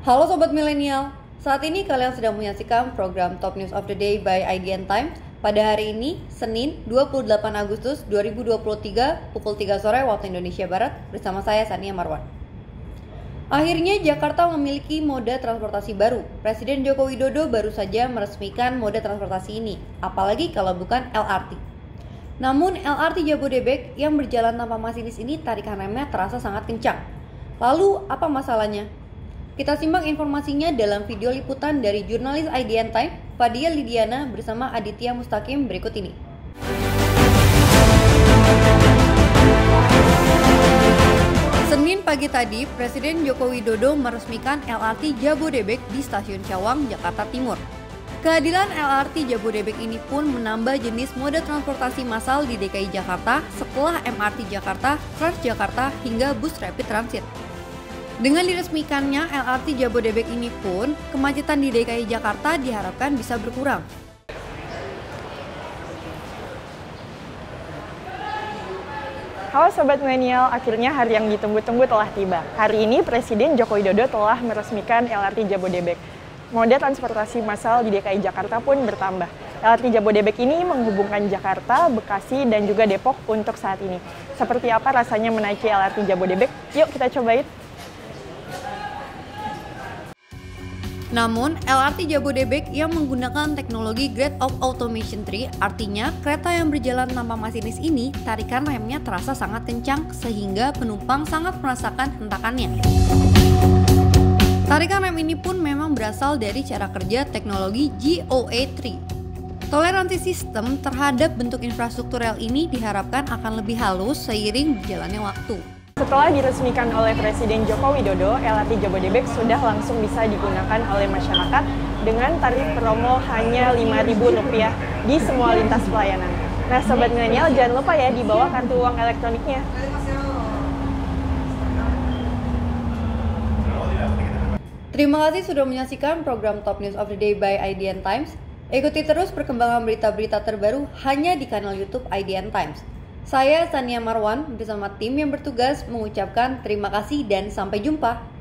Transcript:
Halo Sobat Milenial, saat ini kalian sedang menyaksikan program Top News of the Day by IDN Times. Pada hari ini, Senin 28 Agustus 2023 pukul 3 sore waktu Indonesia Barat bersama saya Sania Marwan. Akhirnya Jakarta memiliki moda transportasi baru. Presiden Joko Widodo baru saja meresmikan moda transportasi ini, apalagi kalau bukan LRT. Namun LRT Jabodebek yang berjalan tanpa masinis ini tarikan remnya terasa sangat kencang. Lalu apa masalahnya? Kita simak informasinya dalam video liputan dari jurnalis IDN Time, Fadia Lidiana bersama Aditya Mustaqim berikut ini. Senin pagi tadi, Presiden Joko Widodo meresmikan LRT Jabodebek di Stasiun Cawang, Jakarta Timur. Kehadiran LRT Jabodebek ini pun menambah jenis moda transportasi massal di DKI Jakarta setelah MRT Jakarta, Transjakarta, hingga bus rapid transit. Dengan diresmikannya LRT Jabodebek ini pun, kemacetan di DKI Jakarta diharapkan bisa berkurang. Halo Sobat Milenial, akhirnya hari yang ditunggu-tunggu telah tiba. Hari ini Presiden Joko Widodo telah meresmikan LRT Jabodebek. Moda transportasi massal di DKI Jakarta pun bertambah. LRT Jabodebek ini menghubungkan Jakarta, Bekasi, dan juga Depok untuk saat ini. Seperti apa rasanya menaiki LRT Jabodebek? Yuk kita cobain. Namun, LRT Jabodebek yang menggunakan teknologi Grade of Automation 3, artinya kereta yang berjalan tanpa masinis ini, tarikan remnya terasa sangat kencang sehingga penumpang sangat merasakan hentakannya. Tarikan rem ini pun memang berasal dari cara kerja teknologi GOA 3. Toleransi sistem terhadap bentuk infrastruktur rel ini diharapkan akan lebih halus seiring berjalannya waktu. Setelah diresmikan oleh Presiden Joko Widodo, LRT Jabodebek sudah langsung bisa digunakan oleh masyarakat dengan tarif promo hanya Rp5.000 di semua lintas pelayanan. Nah Sobat Milenial, jangan lupa ya dibawa kartu uang elektroniknya. Terima kasih sudah menyaksikan program Top News of the Day by IDN Times. Ikuti terus perkembangan berita-berita terbaru hanya di kanal YouTube IDN Times. Saya Sania Marwan bersama tim yang bertugas mengucapkan terima kasih dan sampai jumpa.